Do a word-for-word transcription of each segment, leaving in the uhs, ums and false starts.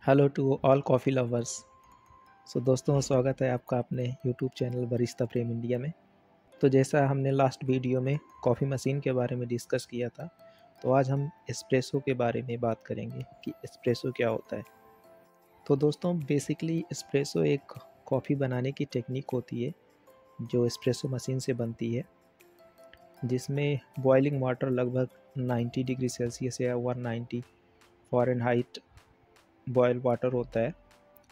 Hello to all coffee lovers. So दोस्तों, स्वागत है आपका अपने YouTube channel barista Prem India में। तो जैसा हमने लास्ट वीडियो में कॉफ़ी मशीन के बारे में डिस्कस किया था, तो आज हम एस्प्रेसो के बारे में बात करेंगे कि एस्प्रेसो क्या होता है। तो दोस्तों, बेसिकली एस्प्रेसो एक कॉफ़ी बनाने की टेक्निक होती है जो एस्प्रेसो मशीन से बनती है, जिसमें बॉइलिंग वाटर लगभग नब्बे डिग्री सेल्सियस या एक सौ नब्बे फ़ारेनहाइट बॉयल वाटर होता है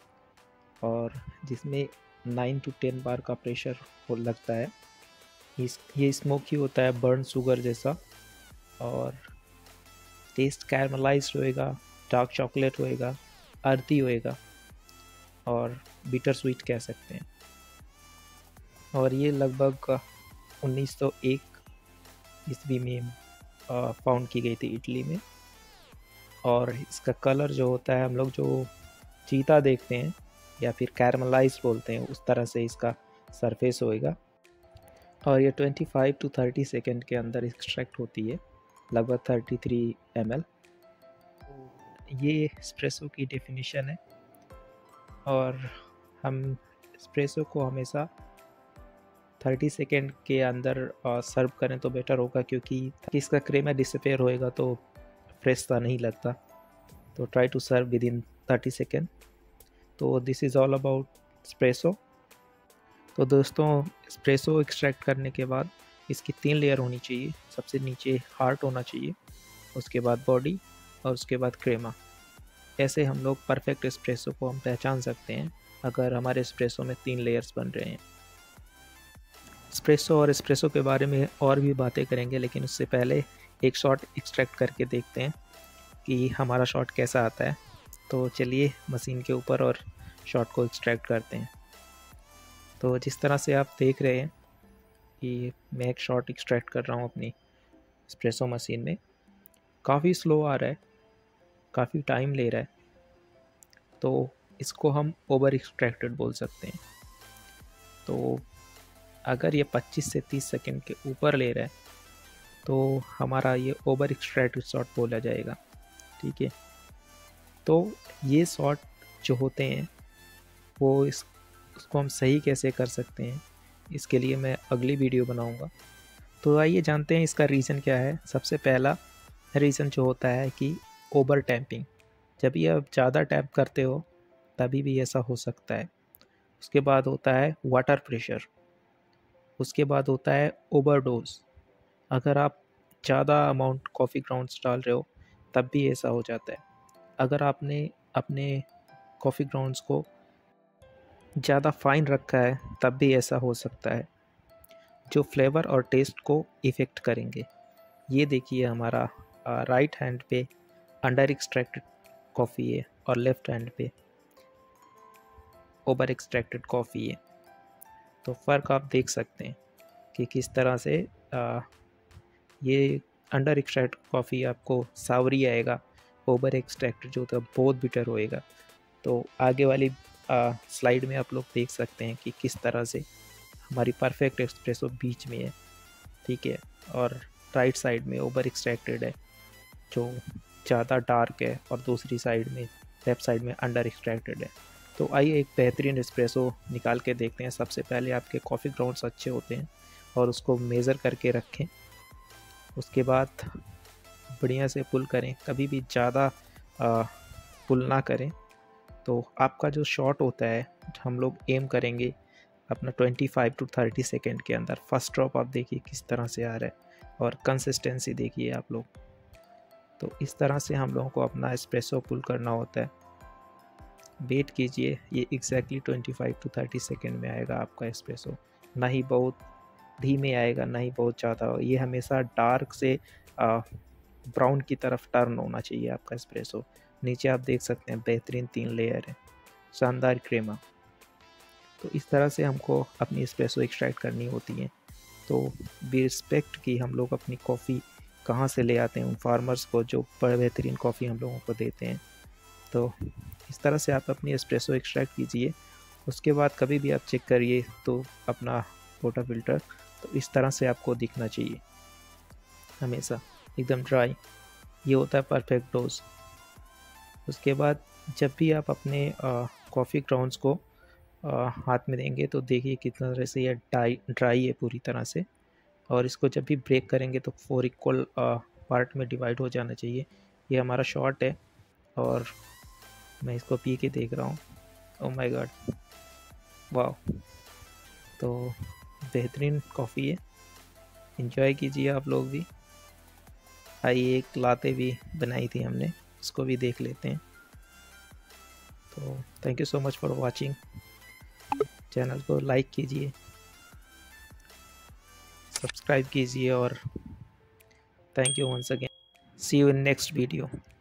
और जिसमें नाइन टू टेन बार का प्रेशर हो लगता है। इस ये स्मोकी होता है, बर्न शुगर जैसा, और टेस्ट कैरमलाइज्ड होएगा, डार्क चॉकलेट होएगा, अर्थी होएगा और बिटर स्वीट कह सकते हैं। और ये लगभग उन्नीस सौ एक ईस्वी में फाउंड की गई थी इटली में। और इसका कलर जो होता है, हम लोग जो चीता देखते हैं या फिर कैरमलाइज बोलते हैं, उस तरह से इसका सरफेस होएगा। और ये पच्चीस टू तीस सेकंड के अंदर एक्सट्रैक्ट होती है, लगभग तैंतीस एम एल। ये एस्प्रेसो की डेफिनेशन है और हम एस्प्रेसो को हमेशा तीस सेकंड के अंदर सर्व करें तो बेटर होगा, क्योंकि इसका क्रीम डिसअपेयर होएगा तो फ्रेश सा नहीं लगता। तो try to serve within thirty second. तो this is all about espresso. तो दोस्तों, एस्प्रेसो एक्सट्रैक्ट करने के बाद इसकी तीन लेयर होनी चाहिए। सबसे नीचे हार्ट होना चाहिए, उसके बाद बॉडी और उसके बाद क्रेमा। ऐसे हम लोग परफेक्ट एस्प्रेसो को हम पहचान सकते हैं अगर हमारे एस्प्रेसो में तीन लेयर्स बन रहे हैं। एस्प्रेसो और एस्प्रेसो के बारे में और भी बातें करेंगे, लेकिन उससे पहले एक शॉट एक्सट्रैक्ट करके देखते हैं कि हमारा शॉट कैसा आता है। तो चलिए मशीन के ऊपर और शॉट को एक्सट्रैक्ट करते हैं। तो जिस तरह से आप देख रहे हैं कि मैं एक शॉट एक्सट्रैक्ट कर रहा हूँ अपनी एस्प्रेसो मशीन में, काफ़ी स्लो आ रहा है, काफ़ी टाइम ले रहा है, तो इसको हम ओवर एक्सट्रैक्टेड बोल सकते हैं। तो अगर ये पच्चीस से तीस सेकंड के ऊपर ले रहा है तो हमारा ये ओवर एक्सट्रैक्टेड शॉट बोला जाएगा, ठीक है। तो ये शॉट जो होते हैं वो इस उसको हम सही कैसे कर सकते हैं, इसके लिए मैं अगली वीडियो बनाऊंगा। तो आइए जानते हैं इसका रीज़न क्या है। सबसे पहला रीज़न जो होता है कि ओवर टैंपिंग। जब ये आप ज़्यादा टैप करते हो तभी भी ऐसा हो सकता है। उसके बाद होता है वाटर प्रेशर। उसके बाद होता है ओवरडोज। अगर आप ज़्यादा अमाउंट कॉफ़ी ग्राउंड्स डाल रहे हो तब भी ऐसा हो जाता है। अगर आपने अपने कॉफ़ी ग्राउंड्स को ज़्यादा फाइन रखा है तब भी ऐसा हो सकता है, जो फ्लेवर और टेस्ट को इफ़ेक्ट करेंगे। ये देखिए, हमारा राइट हैंड पे अंडर एक्सट्रैक्टेड कॉफ़ी है और लेफ़्ट हैंड पे ओवर एक्सट्रैक्टेड कॉफ़ी है। तो फ़र्क आप देख सकते हैं कि किस तरह से आ, ये अंडर एक्सट्रैक्ट कॉफ़ी आपको सावरी आएगा, ओवर एक्सट्रैक्टेड जो होता है बहुत बिटर होएगा। तो आगे वाली स्लाइड में आप लोग देख सकते हैं कि किस तरह से हमारी परफेक्ट एस्प्रेसो बीच में है, ठीक है। और राइट साइड में ओवर एक्सट्रैक्टेड है जो ज़्यादा डार्क है, और दूसरी साइड में लेफ़्ट साइड में अंडर एक्सट्रैक्टेड है। तो आइए एक बेहतरीन एस्प्रेसो निकाल के देखते हैं। सबसे पहले आपके कॉफ़ी ग्राउंड्स अच्छे होते हैं और उसको मेज़र करके रखें। उसके बाद बढ़िया से पुल करें, कभी भी ज़्यादा पुल ना करें। तो आपका जो शॉट होता है, हम लोग एम करेंगे अपना पच्चीस टू तीस सेकंड के अंदर। फर्स्ट ड्रॉप आप देखिए किस तरह से आ रहा है और कंसिस्टेंसी देखिए आप लोग। तो इस तरह से हम लोगों को अपना एस्प्रेसो पुल करना होता है। वेट कीजिए, ये एग्जैक्टली पच्चीस टू तीस सेकंड में आएगा आपका एस्प्रेसो। ना ही बहुत धीमे आएगा, ना ही बहुत ज़्यादा। ये हमेशा डार्क से ब्राउन की तरफ टर्न होना चाहिए आपका एस्प्रेसो। नीचे आप देख सकते हैं बेहतरीन तीन लेयर है, शानदार क्रेमा। तो इस तरह से हमको अपनी एस्प्रेसो एक्सट्रैक्ट करनी होती है। तो बी रिस्पेक्ट कि हम लोग अपनी कॉफ़ी कहाँ से ले आते हैं, उन फार्मर्स को जो बड़े बेहतरीन कॉफ़ी हम लोगों को देते हैं। तो इस तरह से आप अपनी एस्प्रेसो एक्सट्रैक्ट कीजिए। उसके बाद कभी भी आप चेक करिए तो अपना वाटर फिल्टर तो इस तरह से आपको दिखना चाहिए, हमेशा एकदम ड्राई। ये होता है परफेक्ट डोज। उसके बाद जब भी आप अपने कॉफ़ी ग्राउंड्स को आ, हाथ में देंगे तो देखिए कितना तरह से ये ड्राई ड्राई है पूरी तरह से, और इसको जब भी ब्रेक करेंगे तो फोर इक्वल पार्ट में डिवाइड हो जाना चाहिए। ये हमारा शॉट है और मैं इसको पी के देख रहा हूँ। ओह माय गॉड, वाह! तो बेहतरीन कॉफ़ी है, एंजॉय कीजिए आप लोग भी। आइए एक लाते भी बनाई थी हमने, उसको भी देख लेते हैं। तो thank you so much for watching. Channel को लाइक कीजिए, सब्सक्राइब कीजिए और thank you once again. See you in next video.